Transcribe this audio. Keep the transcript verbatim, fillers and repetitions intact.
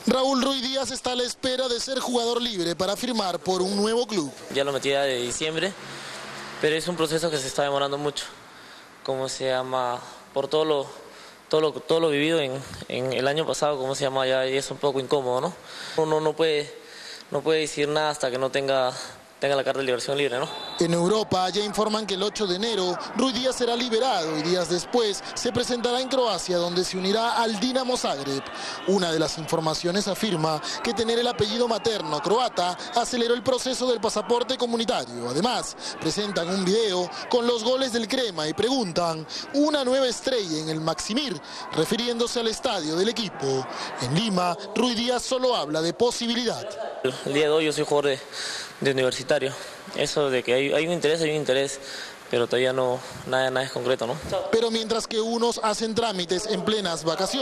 Raúl Ruiz Díaz está a la espera de ser jugador libre para firmar por un nuevo club. Ya lo metí de diciembre, pero es un proceso que se está demorando mucho. ¿Cómo se llama? Por todo lo, todo lo, todo lo vivido en, en el año pasado, ¿cómo se llama? Ya es un poco incómodo, ¿no? Uno no puede, no puede decir nada hasta que no tenga... tenga la carta de liberación libre, ¿no? En Europa ya informan que el ocho de enero Ruiz Díaz será liberado y días después se presentará en Croacia, donde se unirá al Dinamo Zagreb. Una de las informaciones afirma que tener el apellido materno croata aceleró el proceso del pasaporte comunitario. Además, presentan un video con los goles del Crema y preguntan una nueva estrella en el Maksimir, refiriéndose al estadio del equipo. En Lima, Ruiz Díaz solo habla de posibilidad. El día de hoy yo soy jugador de, de universitario. Eso de que hay, hay un interés, hay un interés, pero todavía no, nada, nada es concreto, ¿no? Pero mientras que unos hacen trámites en plenas vacaciones,